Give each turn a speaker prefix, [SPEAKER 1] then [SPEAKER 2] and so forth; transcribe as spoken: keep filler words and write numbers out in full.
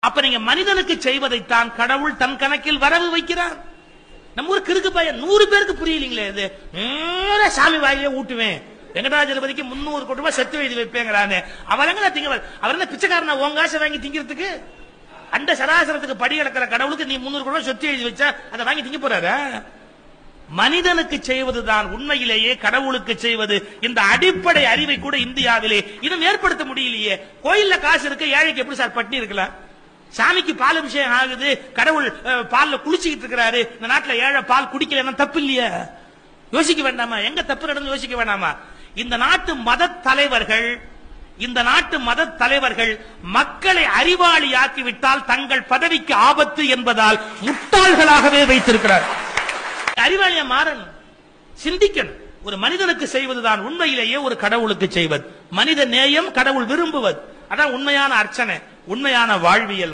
[SPEAKER 1] அப்ப நீங்க மனிதனுக்கு செய்வதைத்தான் கடவுள் தன் கணக்கில் வரவு வைக்கிறார். நம்ம ஊர் கிறுக்கு பையன் நூறு பேருக்கு புரியலீங்களே, இது நேர சாமி வாயிலே ஊட்டுவேன், வெங்கடாஜலபதிக்கு முன்னூறு கோடி ரூபாய் செத்து எழுதி வைப்பேங்கிறானே, அவர் எங்க திங்க, அவர் என்ன பிச்சைக்காரனா உங்காசை வாங்கி திங்கிறதுக்கு? அந்த சராசரத்துக்கு படி கிடக்கிற கடவுளுக்கு நீ முன்னூறு கோடி ரூபாய் சொத்து எழுதி வச்சா அதை வாங்கி திங்க போறாரு? மனிதனுக்கு செய்வதுதான் உண்மையிலேயே கடவுளுக்கு செய்வது. இந்த அடிப்படை அறிவை கூட இந்தியாவிலே இன்னும் ஏற்படுத்த முடியலையே. கோயில்ல காசு இருக்கு, ஏழைக்கு எப்படி சார் பட்டினி இருக்கலாம்? சாமிக்கு பால் அபிஷேகம் ஆகுது, கடவுள் பால்ல குளிச்சுக்கிட்டு இருக்கிறாரு, இந்த நாட்டுல ஏழை பால் குடிக்கல, தப்பு இல்லையா? யோசிக்க வேண்டாமா? எங்க தப்பு நடந்து யோசிக்க வேண்டாமா? இந்த நாட்டு மத தலைவர்கள் இந்த நாட்டு மத தலைவர்கள் மக்களை அறிவாளியாக்கி விட்டால் தங்கள் பதவிக்கு ஆபத்து என்பதால் முட்டாள்களாகவே வைத்திருக்கிறார். அறிவாளியா மாறணும், சிந்திக்கணும். ஒரு மனிதனுக்கு செய்வதுதான் உண்மையிலேயே ஒரு கடவுளுக்கு செய்வது. மனித நேயம் கடவுள் விரும்புவது. அதான் உண்மையான அர்ச்சனை, உண்மையான வாழ்வியல்.